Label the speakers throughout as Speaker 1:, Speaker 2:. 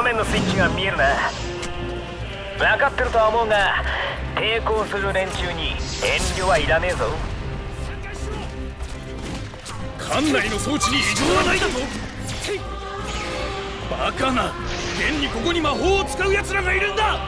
Speaker 1: 面のスイッチが見えるな。分かってるとは思うが、抵抗する連中に遠慮はいらねえぞ。
Speaker 2: 艦内の装置に異常はないだと。バカな、現にここに魔法を使う奴らがいるんだ。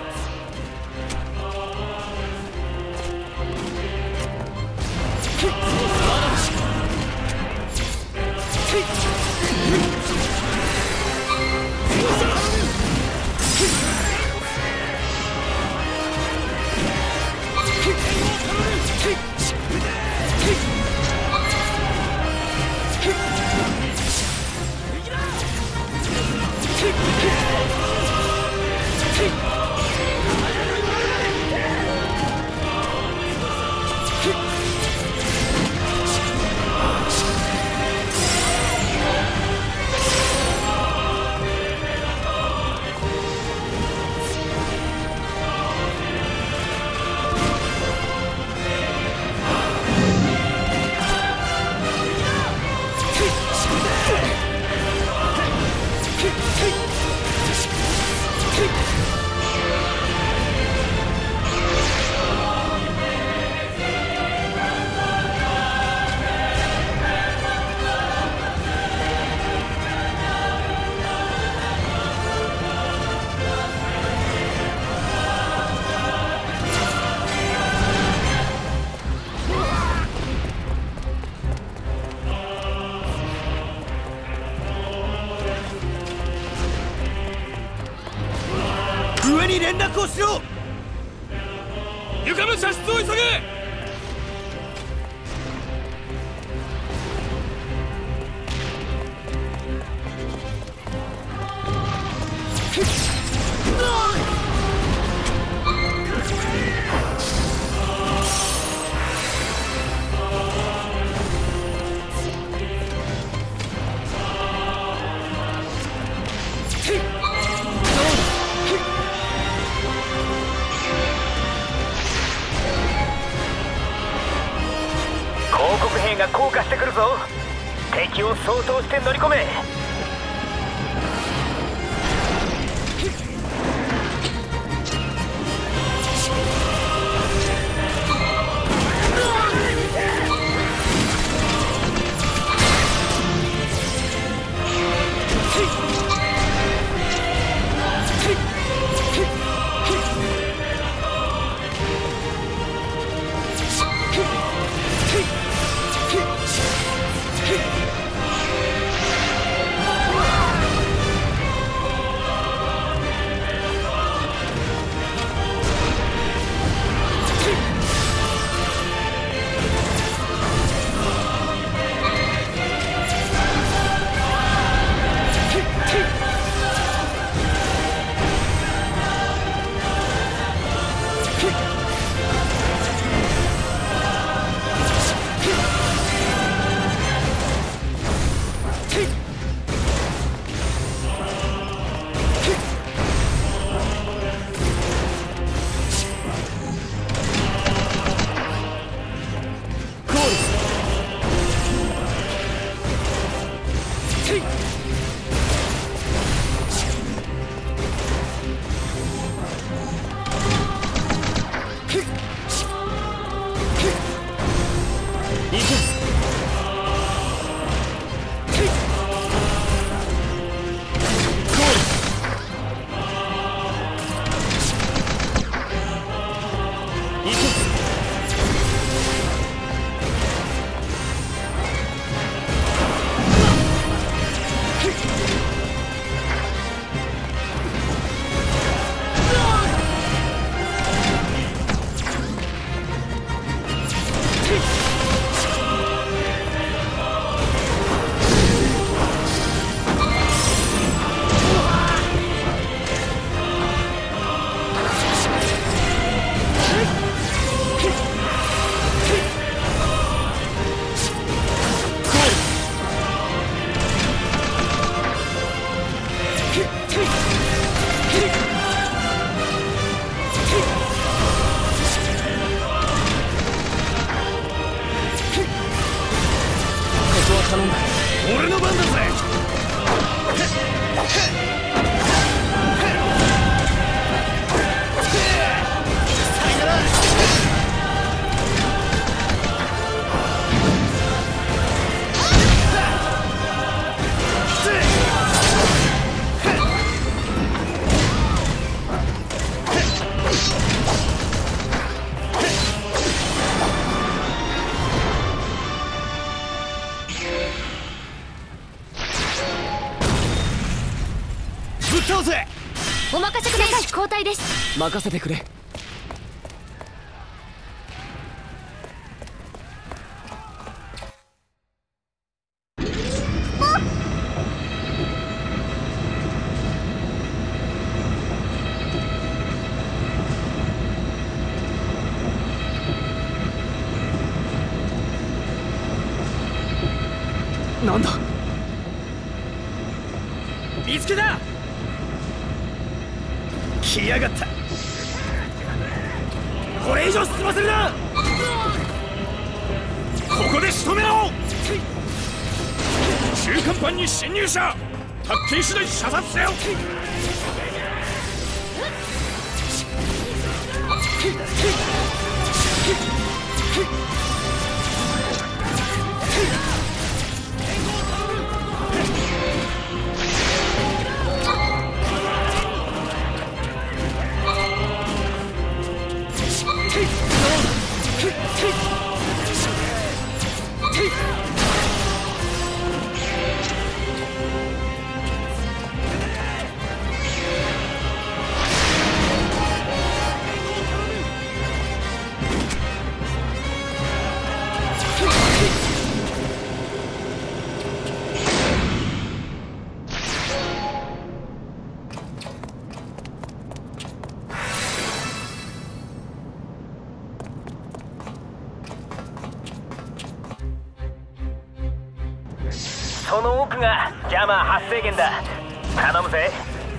Speaker 3: 上に連絡をしろ。
Speaker 2: 床の射出を急げ。
Speaker 1: 広告兵が降下してくるぞ。敵を掃討して乗り込め。
Speaker 2: 頼んだ。俺の番だぜ。
Speaker 3: 倒せ。
Speaker 4: お任せください。交代です。
Speaker 5: 任せてくれ。なんだ。
Speaker 3: 見つけた。来やがった。これ以上進ませるな。
Speaker 2: ここで仕留めろ。中間班に侵入者、発見次第射殺せよ。
Speaker 1: その奥がジャマー発生源だ。頼むぜ。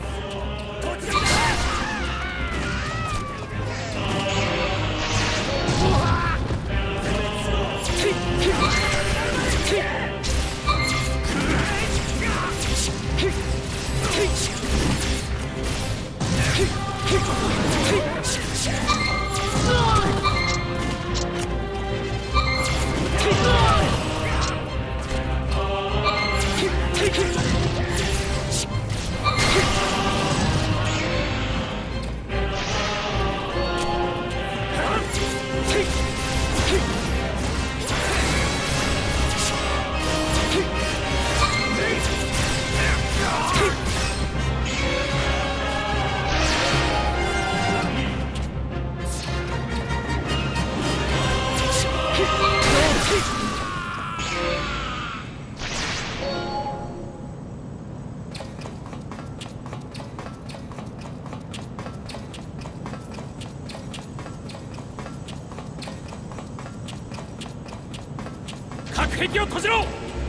Speaker 2: 各壁を閉じろ。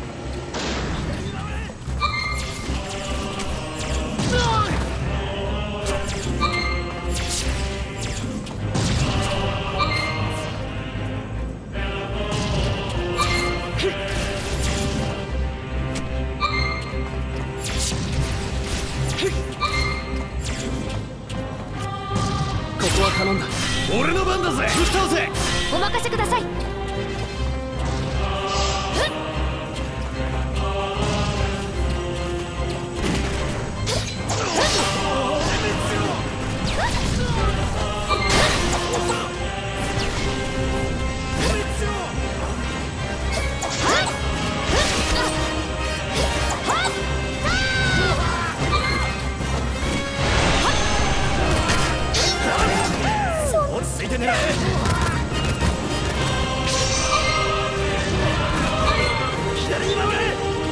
Speaker 5: ここは頼んだ。
Speaker 3: 俺の番だぜ。ぶっ倒せ。
Speaker 4: お任せください。
Speaker 3: 落ち着いて狙え。左に回れ。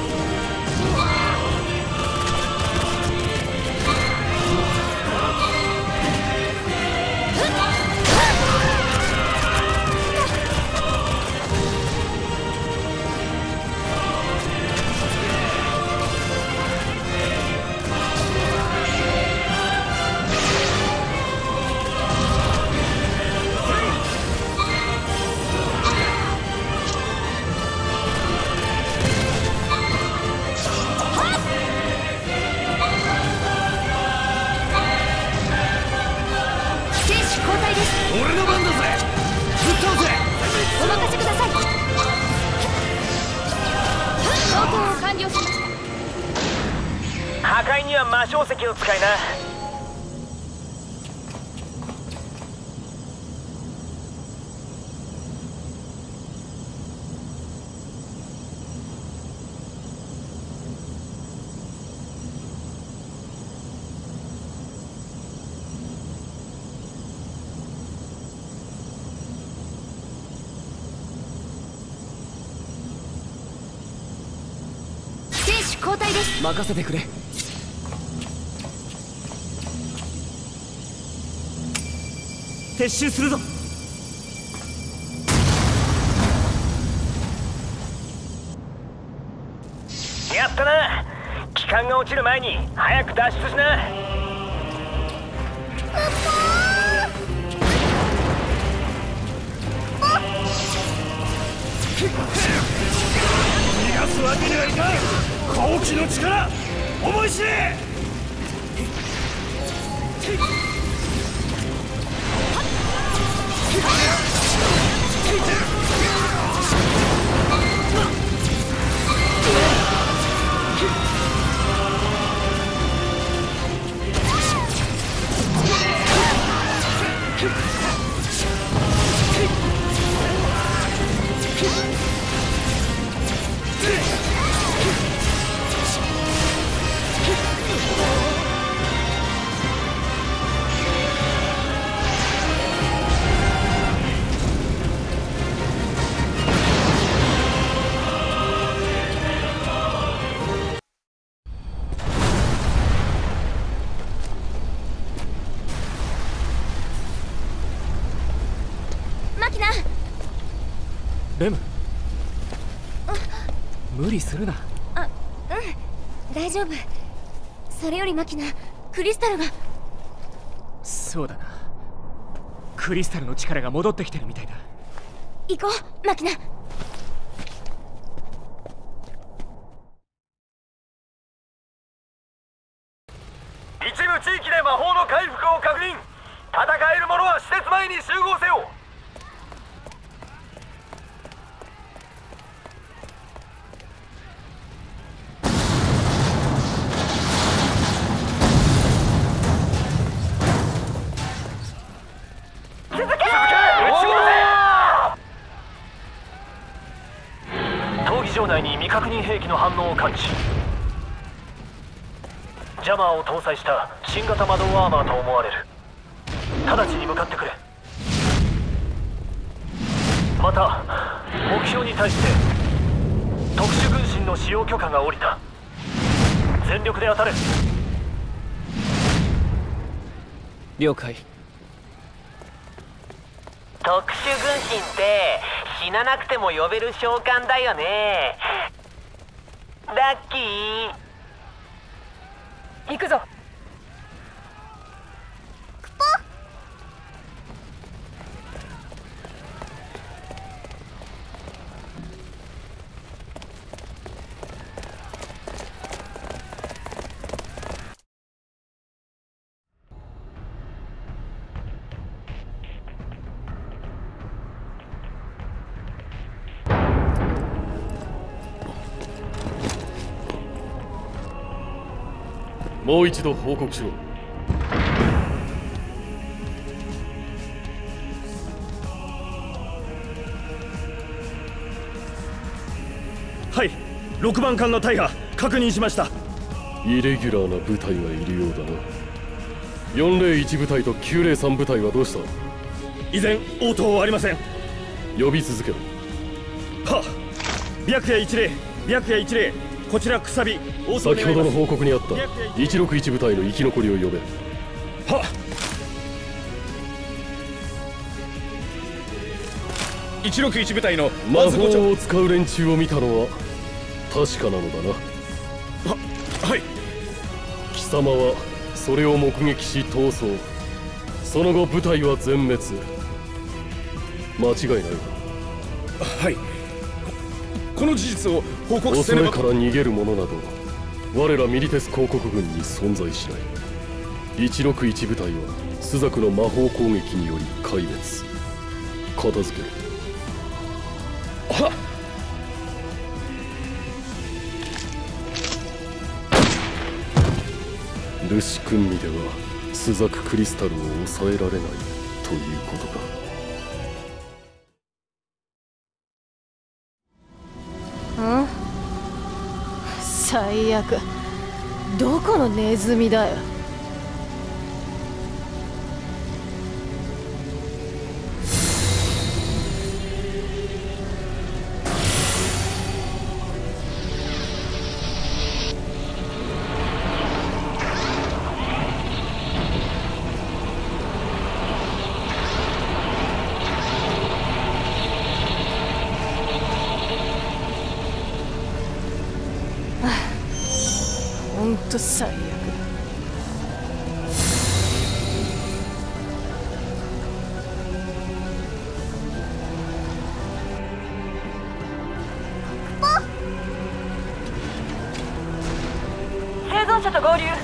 Speaker 3: 俺の番だぜ。ぶっ倒せ。
Speaker 4: お任せください。消灯を完了しました。
Speaker 1: 破壊には魔晶石を使いな。
Speaker 5: 任せてくれ。
Speaker 3: 撤収するぞ。
Speaker 1: やったな。機関が落ちる前に早く脱出しな。
Speaker 3: 逃がすわけにはいかん。好機の力思い知れ。
Speaker 4: マキナ。
Speaker 5: レム、無理するな。
Speaker 4: 大丈夫。それよりマキナ、クリスタルが。
Speaker 5: そうだな、クリスタルの力が戻ってきてるみたいだ。
Speaker 4: 行こうマキナ。
Speaker 1: 一部地域で魔法の回復を確認。戦える者は施設前に集合せよ。闘技場内に未確認兵器の反応を感知。ジャマーを搭載した新型魔導アーマーと思われる。直ちに向かってくれ。また目標に対して特殊軍神の使用許可が下りた。全力で当たれ。
Speaker 5: 了解。
Speaker 6: 特殊軍神って死ななくても呼べる召喚だよね。ラッキー。
Speaker 4: 行くぞ。
Speaker 7: もう一度報告しろ。
Speaker 3: はい、6番艦の大破確認しました。
Speaker 7: イレギュラーな部隊がいるようだな。401部隊と903部隊はどうした？
Speaker 3: 依然応答はありません。
Speaker 7: 呼び続けろ。
Speaker 3: はっ。白夜一礼、白夜一礼。こちらくさび。
Speaker 7: 先ほどの報告にあった161部隊の生き残りを呼べ。
Speaker 3: はっ。161部隊の
Speaker 7: 魔法を使う連中を見たのは確かなのだな。
Speaker 3: はい。
Speaker 7: 貴様はそれを目撃し逃走。その後部隊は全滅。間違いないか？
Speaker 3: はい。この事実を報告せねば。
Speaker 7: 恐れから逃げる者など我らミリテス公国軍に存在しない。161部隊はスザクの魔法攻撃により壊滅。片付ける。
Speaker 3: はっ。
Speaker 7: ルシ君にではスザククリスタルを抑えられないということか。
Speaker 8: 最悪。どこのネズミだよ。 と最悪。
Speaker 6: 生存者と合流。